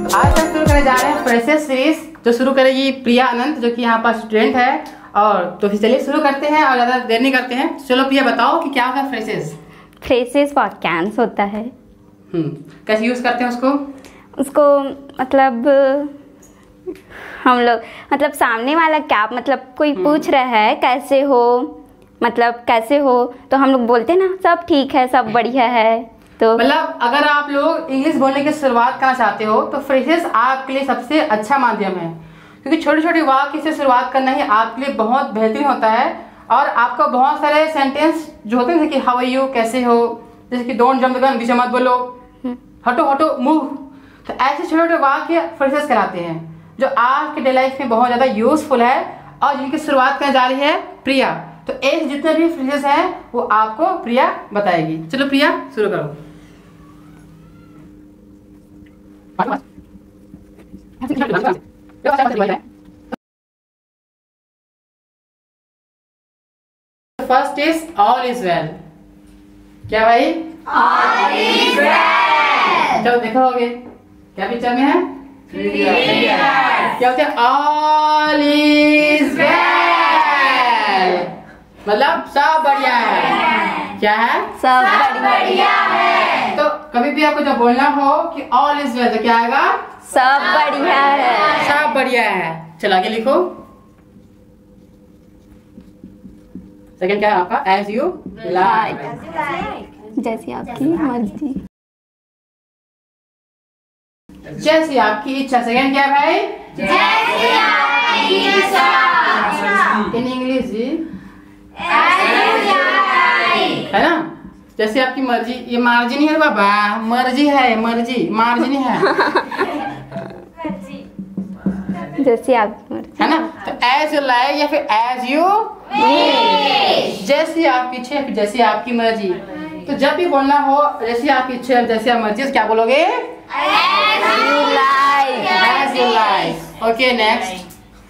आज हम शुरू करने जा रहे हैं फ्रेशर्स सीरीज, जो शुरू करेगी प्रिया अनंत, जो कि यहाँ पर स्टूडेंट है। और तो फिर चलिए शुरू करते हैं और ज़्यादा देर नहीं करते हैं। चलो प्रिया बताओ कि क्या होता है फ्रेशर्स। फ्रेशर्स वाक्यांश होता है। कैसे यूज़ करते हैं उसको मतलब हम लोग मतलब सामने वाला क्या मतलब कोई पूछ रहा है कैसे हो, मतलब कैसे हो, तो हम लोग बोलते हैं ना सब ठीक है, सब बढ़िया है। तो मतलब अगर आप लोग इंग्लिश बोलने की शुरुआत करना चाहते हो तो फ्रेशर्स आपके लिए सबसे अच्छा माध्यम है, क्योंकि छोटे छोटे वाक्य से शुरुआत करना ही आपके लिए बहुत बेहतरीन होता है। और आपका बहुत सारे सेंटेंस जो होते हैं, जैसे कि हाउ आर यू, कैसे हो, जैसे कि डोंट जंप द गन, बीच मत बोलो, हटो हटो मूव। तो ऐसे छोटे छोटे वाक्य फ्रेशर्स कहलाते हैं, जो आपके डे लाइफ में बहुत ज़्यादा यूजफुल है और जिनकी शुरुआत करने जा रही है प्रिया। तो एक जितने भी फ्रेशर्स हैं वो आपको प्रिया बताएगी। चलो प्रिया शुरू करो। First is all is well. क्या भाई? All is well. चलो देखो होगे क्या पिक्चर में है? क्या होता है? ऑल इज वेल, मतलब सब बढ़िया है। क्या है? सब बढ़िया है। तो कभी भी आपको जब बोलना हो कि ऑल इज वेल तो क्या आएगा? सब बढ़िया है। सब बढ़िया है। चलो आगे लिखो। सेकंड क्या है आपका? एज यू लाइक, जैसी आपकी मर्जी, जैसी आपकी इच्छा। सेकंड क्या है भाई? जैसी आपकी इच्छा। इन इंग्लिश जी है ना, जैसे आपकी मर्जी। ये मार्जी नहीं है बाबा, मर्जी है, मर्जी मार्जी नहीं है, जैसी आपकी मर्जी है ना। तो एज यू लाइक या फिर एज यू, जैसी आपकी इच्छा या फिर जैसी आपकी मर्जी। तो जब भी बोलना हो जैसी आपकी इच्छा जैसी आप मर्जी, क्या बोलोगे? As you like. As you like. Okay next.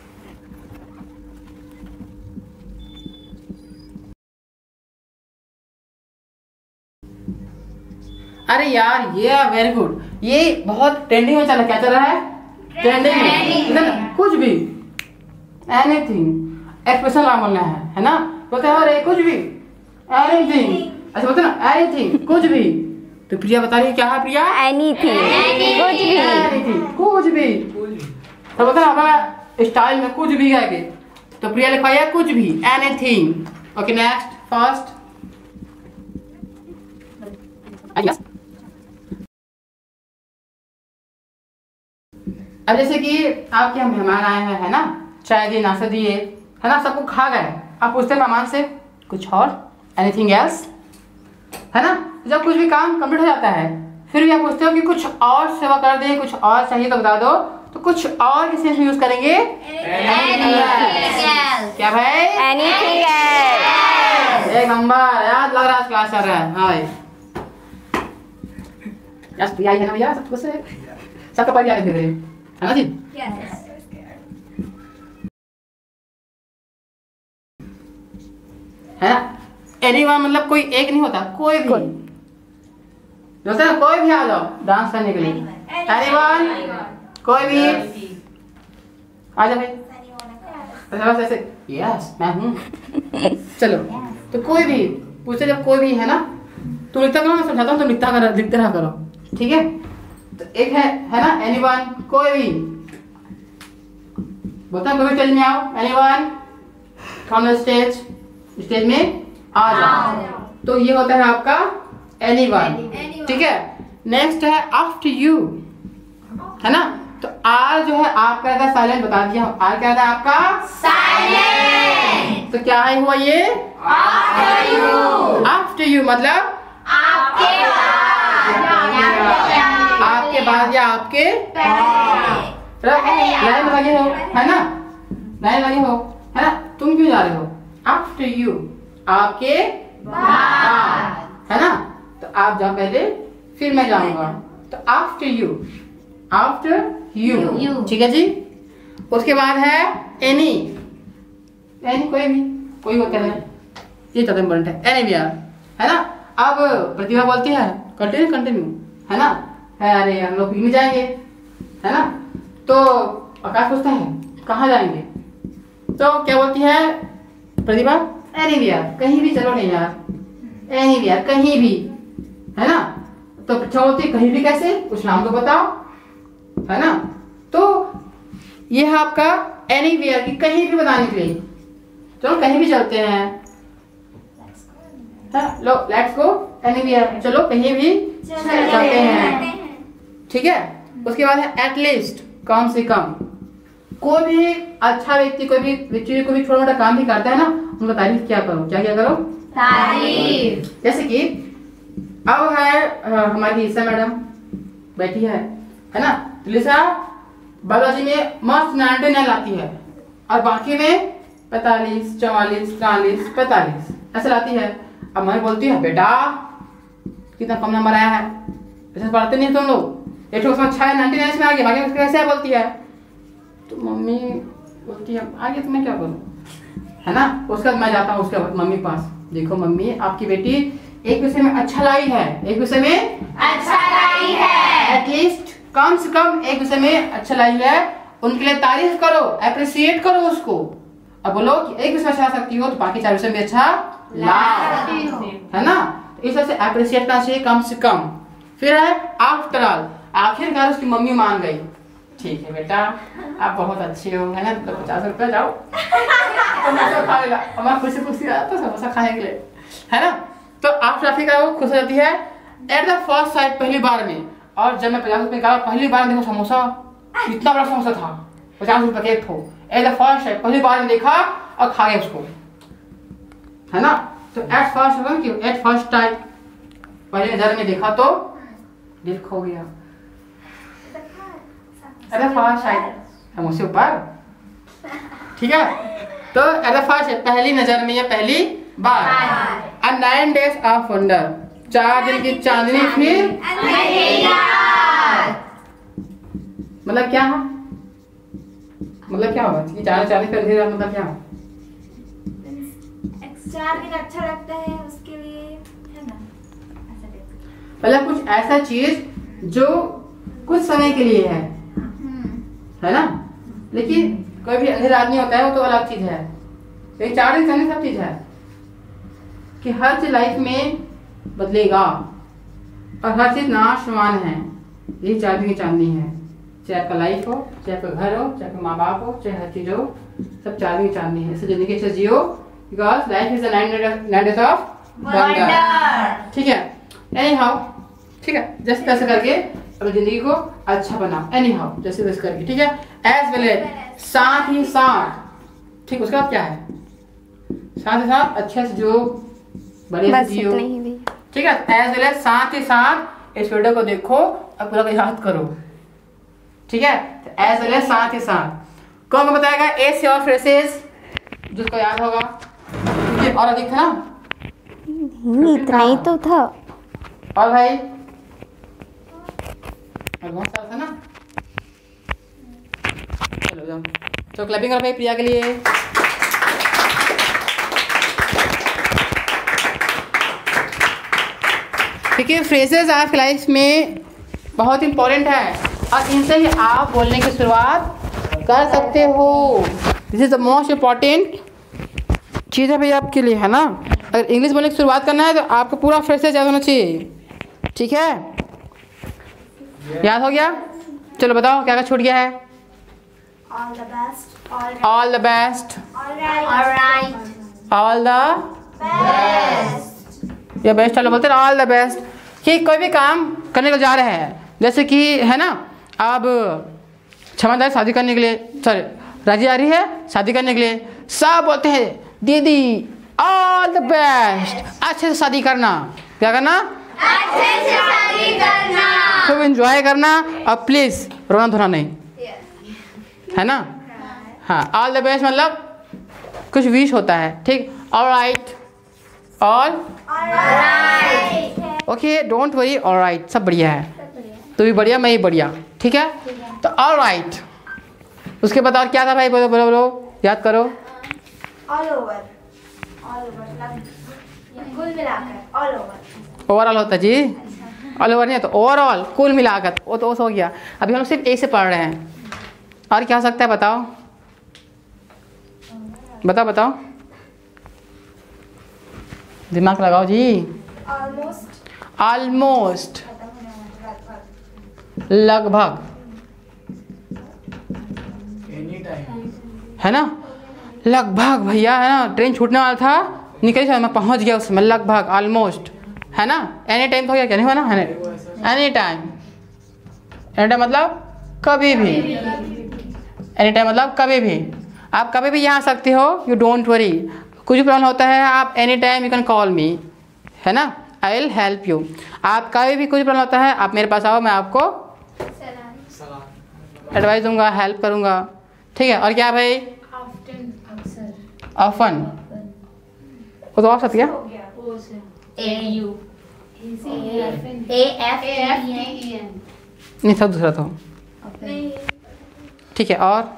अरे यार ये वेरी गुड, ये बहुत ट्रेंडिंग में चला। क्या चल रहा है? ट्रेंडिंग में। कुछ भी, एनीथिंग, एक्सप्रेशन ला बोलना है ना। बोलते हैं अरे कुछ भी, एनीथिंग, ऐसे बोलते हैं ना, एनीथिंग कुछ भी। तो प्रिया बता रही है क्या है प्रिया? एनीथिंग, कुछ भी, एनीथिंग कुछ भी। तो बोलते हैं हमारा स्टाइल में कुछ भी है। तो प्रिया लिखवाइए कुछ भी, एनीथिंग। Okay next. फर्स्ट अब जैसे कि आपके यहाँ मेहमान आए हैं, है ना, चाय दिए, नाश्ता दिए, है ना, सबको खा गए। आप पूछते हैं मेहमान से कुछ और, एनीथिंग एल्स, है ना। जब कुछ भी काम कंप्लीट हो जाता है फिर भी आप पूछते हो कि कुछ और सेवा कर दें, कुछ और चाहिए तो बता दो। तो कुछ और किस में यूज करेंगे? क्या भाई? Anything else. एक नंबर, याद लग रहा है क्लास चल रहा है। हाँ भाई यस प्रिया है ना भैया, सबको से सबका परिवार है फिर, है ना जी। है ना। एनीवन मतलब कोई एक नहीं होता, कोई भी दोस्तों, कोई भी आ जाओ डांस करने के लिए। एनीवन, कोई भी आ जाओ भाई। ऐसे यस मैं हूँ। चलो तो कोई भी पूछते, जब कोई भी है ना, तुम लिखता करो, मैं समझाता हूँ, तुम लिखते रहा करो, ठीक है। तो एक है ना, एनीवन, कोई भी बोलता है कोई भी स्टेज में आओ, anyone from the stage, stage में आ जाओ। तो ये होता है आपका एनीवन, ठीक है। नेक्स्ट है आफ्टर यू, है ना। तो आर जो है आपका है साइलेंट, बता दिया आर क्या है आपका? साइलेंट। तो क्या है हुआ ये? After you. आफ्टर यू मतलब आपके बाद या आपके लाइन लगे हो, है ना, लाइन लगे हो, है ना। तुम क्यों जा रहे हो? आफ्टर यू, आपके बाद, है ना। तो आप जाओ पहले फिर मैं जाऊंगा। तो आफ्टर यू, आफ्टर यू, ठीक है जी। उसके बाद है एनी, एनी कोई भी, कोई होता है, ये ज्यादा इम्पोर्टेंट है। एनीवेयर, है ना। अब प्रतिभा बोलती है कंटिन्यू कंटिन्यू, है ना। अरे हम लोग पिकनिक जाएंगे, है ना। तो आकाश पूछता है कहाँ जाएंगे, तो क्या बोलती है प्रतिभा, एनीवेयर, कहीं भी चलो नहीं यार, एनीवेयर कहीं भी, है ना। तो क्या बोलती है कहीं भी कैसे, कुछ नाम तो बताओ, है ना। तो ये है आपका एनीवेयर की कहीं भी बताने के लिए। चलो कहीं भी चलते हैं, लो लेट्स गो एनीवेयर, चलो कहीं भी चलते हैं, ठीक है। उसके बाद है एटलीस्ट, कम से कम। कोई भी अच्छा व्यक्ति कोई भी छोटा मोटा काम भी करता है ना, उनका तारीफ क्या करो, क्या क्या करो, तारीफ। जैसे कि अब है हमारी लिसा मैडम बैठी है ना। तो लिसा बायोलॉजी में मस्त 99 लाती है और बाकी में 45, 44, 43, 45 ऐसे लाती है। अब मैं बोलती है बेटा कितना कम नंबर आया है, ऐसे पढ़ते नहीं तुम लोग, एक उसमें अच्छा है 99 में आ गया, बाकी कैसे बोलती है। तो मम्मी बोलती है आगे तो मैं क्या करूँ, है ना। उसके बाद मैं जाता हूँ उसके बाद मम्मी के पास, देखो मम्मी आपकी बेटी एक विषय में अच्छा लाई है, एक विषय में अच्छा लाई है, एटलीस्ट कम से कम एक विषय में अच्छा लाई है, उनके लिए तारीफ करो, अप्रिशिएट करो उसको। अब बोलो कि एक विषय अच्छा ला सकती हो तो बाकी 4 विषय में अच्छा ला सकती हो, है ना। तो इस वजह से अप्रिशिएट करना चाहिए कम से कम। फिर है आफ्टर ऑल, आखिरकार उसकी मम्मी मान गई, ठीक है बेटा आप बहुत अच्छे हो, है ना। तो 50 रुपया जाओ समोसा खा लेगा, हमारा खुशी खुशी आता समोसा खाने के लिए, है ना। तो आप राफी का वो खुश हो जाती है एट द फर्स्ट साइड, पहली बार में। और जब मैं 50 रुपये का पहली बार देखो समोसा, इतना बड़ा समोसा था, 50 रुपये का एक ठो, एट द फर्स्ट साइड पहली बार में देखा और खा गया उसको, है ना। तो एट फर्स्ट टाइम पहले नजर में देखा तो दिल खो गया, एट द फर्स्ट साइड समोसे ऊपर, ठीक है। तो एट द फर्स्ट पहली नजर में या पहली बार। 9 days ऑफ वंडर, 4 दिन की चांदनी फिर मतलब क्या है, मतलब क्या होगा कि 4 चांदनी फिर अंधेरा, मतलब क्या हो, 4 दिन अच्छा लगता है उसके लिए, है ना। मतलब कुछ ऐसा चीज जो कुछ समय के लिए है ना। लेकिन कोई भी अंधेरा आदमी होता है वो तो अलग चीज है, लेकिन 4 दिन चांदनी सब चीज है कि हर चीज लाइफ में बदलेगा और हर चीज नाशवान है। यही 4 दिन की चांदनी है, चाहे आपका लाइफ हो, चाहे आपका घर हो, चाहे आपका माँ बाप हो, चाहे हर चीज हो, सब 4 दिन की चांदनी है। इसे जिंदगी से जियो, because life is 9 days of wonder, ठीक है। एनी हाउ, ठीक है, जैसे तैसे करके अपनी जिंदगी को अच्छा बनाओ, एनी हाउ जैसे तैसे करके, ठीक है। एज वेल एज, साथ ही साथ, ठीक। उसका क्या है, साथ ही साथ अच्छे से जो बड़े से जियो, ठीक है। एज वेल एज, साथ ही साथ इस वीडियो को देखो और पूरा को याद करो, ठीक है। एज वेल एज, साथ ही साथ। कौन बताएगा एस और फ्रेसेस जिसको याद होगा, क्योंकि और अधिक था ना, इतना ही तो था। और भाई और बहुत सारा था ना। चलो जाओ, तो क्लैपिंग करो भाई प्रिया के लिए। देखिए फ्रेजेस आपकी लाइफ में बहुत इंपॉर्टेंट है और इनसे ही आप बोलने की शुरुआत कर सकते हो। This is the most important चीज़ है भाई आपके लिए, है ना। अगर इंग्लिश बोलने की शुरुआत करना है तो आपको पूरा फ्रेजेस याद होना चाहिए, ठीक है। याद हो गया, चलो बताओ क्या क्या छूट गया है। All the best, all the best, alright, all the best, या बेस्ट, चलो बोलते हैं ऑल द बेस्ट। कि कोई भी काम करने को जा रहे हैं, जैसे कि है ना, अब क्षमता शादी करने के लिए, सॉरी राजी आ रही है शादी करने के लिए, सब बोलते हैं दीदी ऑल द बेस्ट, अच्छे से शादी करना, क्या करना, अच्छे से शादी करना, खूब एंजॉय करना और प्लीज रोना धोना नहीं, है ना। हाँ, ऑल द बेस्ट मतलब कुछ विश होता है, ठीक। Alright, all okay, don't worry, alright, सब बढ़िया है, तू भी बढ़िया मैं भी बढ़िया, ठीक है। तो ऑलराइट, उसके बाद और क्या था भाई, बोलो बोलो बोलो, याद करो। all over मतलब कुल मिलाकर all over। ओवरऑल होता है जी, ऑल ओवर नहीं है तो ओवरऑल, कुल मिलाकर, वो तो हो गया। अभी हम सिर्फ ए से पढ़ रहे हैं। और क्या हो सकता है बताओ, बताओ बताओ, दिमाग लगाओ जी। ऑलमोस्ट, ऑलमोस्ट, लगभग, है ना, लगभग भैया, है ना, ट्रेन छूटने वाला था, निकल गया, मैं पहुंच गया उसमें, लगभग, ऑलमोस्ट, है ना। एनी टाइम तो हो गया, क्या नहीं हुआ ना, एनी टाइम। एनी टाइम मतलब कभी भी, एनी टाइम मतलब कभी भी, आप कभी भी यहाँ आ सकते हो, यू डोंट वरी। कुछ भी प्रॉब्लम होता है, आप any time you can call me, है ना, आई विल हेल्प यू। आप कभी भी कुछ प्रॉब्लम होता है, आप मेरे पास आओ, मैं आपको एडवाइस दूंगा, हेल्प करूंगा, ठीक है। और क्या भाई, ऑफन, वो तो आप सकती है, नहीं सब दूसरा तो, ठीक है। और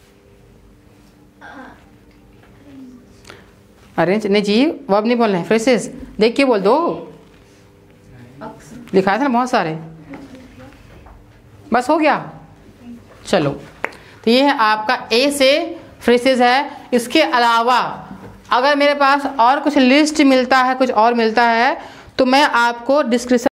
अरेंज नहीं जी, वर्ब नहीं बोलना है, फ्रेसेस देख के बोल दो, लिखा था ना बहुत सारे, बस हो गया। चलो, तो ये है आपका ए से फ्रेसेस है। इसके अलावा अगर मेरे पास और कुछ लिस्ट मिलता है, कुछ और मिलता है, तो मैं आपको डिस्क्रिप्शन